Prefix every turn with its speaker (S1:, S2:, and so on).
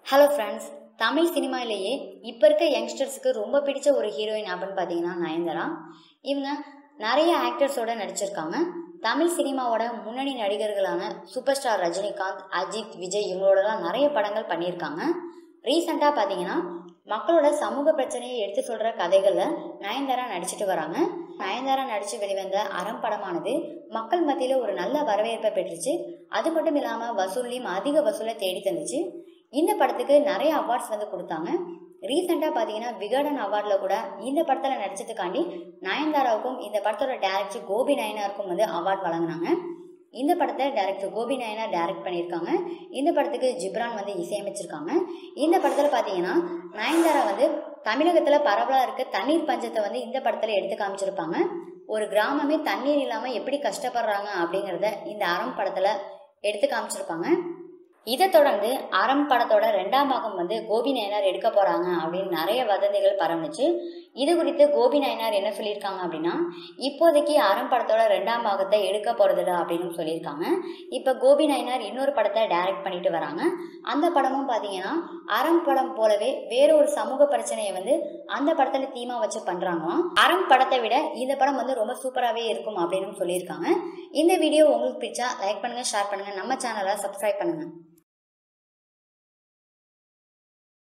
S1: Hello friends, Tamil சினிமாலேயே இப்போ இருக்க யங்ஸ்டர்ஸுக்கு ரொம்ப பிடிச்ச ஒரு ஹீரோயின் அப்படின்னு பார்த்தீங்கன்னா நயன்தாரா. இவங்க நிறைய ஆக்டர்ஸோட நடிச்சிருக்காங்க. தமிழ் சினிமாவோட முன்னணி நடிகர்களான சூப்பர் ஸ்டார் ரஜினிகாந்த், அஜித், விஜய் இவங்களோடலாம் நிறைய படங்கள் பண்ணியிருக்காங்க. ரீசெண்டாக பார்த்தீங்கன்னா மக்களோட சமூக பிரச்சனையை எடுத்து சொல்கிற கதைகளில் நயன்தாரா நடிச்சிட்டு வராங்க. நயன்தாரா நடித்து வெளிவந்த அறம் படமானது மக்கள் மத்தியில் ஒரு நல்ல வரவேற்பை பெற்றுச்சு. அது மட்டும் இல்லாமல் வசூல்லையும் அதிக வசூலை தேடி தந்துச்சு. இந்த படத்துக்கு நிறைய அவார்ட்ஸ் கொடுத்தாங்க. ரீசெண்டாக பார்த்தீங்கன்னா விகடன் அவார்டில் கூட இந்த படத்தில் நடிச்சதுக்காண்டி நயன்தாராவுக்கும் இந்த படத்தோட டைரக்டர் கோபி நயனாருக்கும் அவார்ட் வழங்கினாங்க. இந்த படத்தை டைரக்டர் கோபி நயனார் டைரக்ட் பண்ணியிருக்காங்க. இந்த படத்துக்கு ஜிப்ரான் இசையமைச்சிருக்காங்க. இந்த படத்தில் பார்த்தீங்கன்னா நயன்தாரா தமிழகத்தில் பரவலாக இருக்க தண்ணீர் பஞ்சத்தை இந்த படத்தில் எடுத்து காமிச்சிருப்பாங்க. ஒரு கிராமமே தண்ணீர் இல்லாமல் எப்படி கஷ்டப்படுறாங்க அப்படிங்கிறத இந்த அறம் படத்தில் எடுத்து காமிச்சிருப்பாங்க. இதை தொடர்ந்து அறம் படத்தோட 2ஆம் பாகம் கோபி நயனார் எடுக்க போறாங்க அப்படின்னு நிறைய வதந்திகள் பரவுச்சு. இது குறித்து கோபி நயனார் என்ன சொல்லியிருக்காங்க அப்படின்னா, இப்போதைக்கு அறம் படத்தோட 2ஆம் பாகத்தை எடுக்க போறதில்ல அப்படின்னு சொல்லியிருக்காங்க. இப்போ கோபி நயனார் இன்னொரு படத்தை டைரக்ட் பண்ணிட்டு வராங்க. அந்த படமும் பார்த்தீங்கன்னா அறம் படம் போலவே வேற ஒரு சமூக பிரச்சனையை அந்த படத்துல தீமா வச்சு பண்றாங்களாம். அறம் படத்தை விட இந்த படம் ரொம்ப சூப்பராகவே இருக்கும் அப்படின்னு சொல்லியிருக்காங்க. இந்த வீடியோ உங்களுக்கு பிடிச்சா லைக் பண்ணுங்க, ஷேர் பண்ணுங்க, நம்ம சேனலை சப்ஸ்கிரைப் பண்ணுங்க.